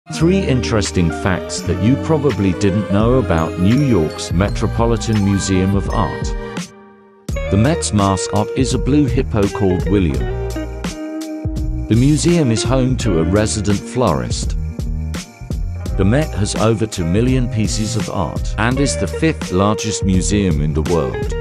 3 interesting facts that you probably didn't know about New York's Metropolitan Museum of Art. The Met's mascot is a blue hippo called William. The museum is home to a resident florist. The Met has over 2 million pieces of art and is the 5th largest museum in the world.